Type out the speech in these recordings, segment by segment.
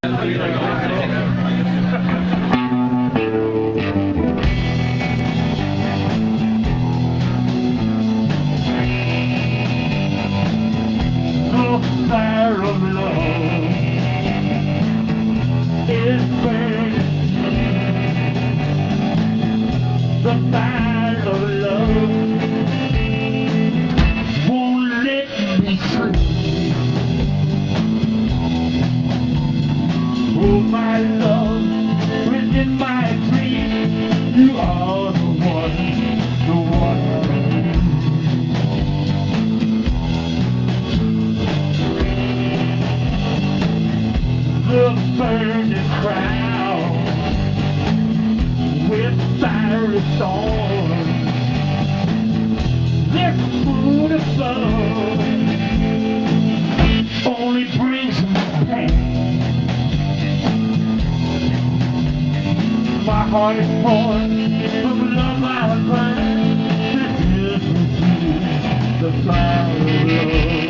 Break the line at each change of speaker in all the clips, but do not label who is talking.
Fire of love is burning. The fire of love won't let me sleep. Oh, my love, within my dream, you are the one for me. The burning crowd with fiery thorns, this moon above only brings me pain. My heart is torn from love I burn. This is the fire of love.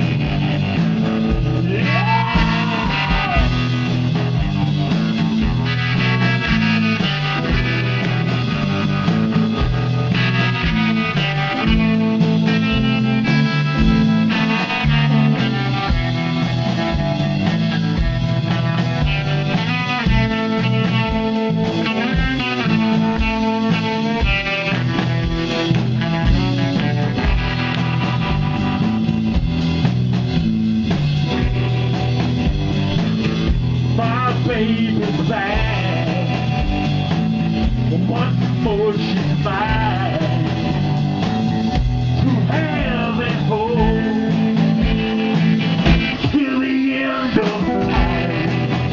Baby's back, once more she's mine, to have and hold till the end of time.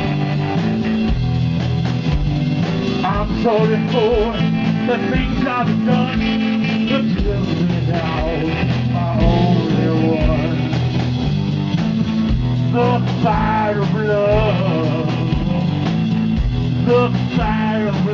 I'm sorry for the things I've done, but you're now my only one. The fire of love, the fire of love.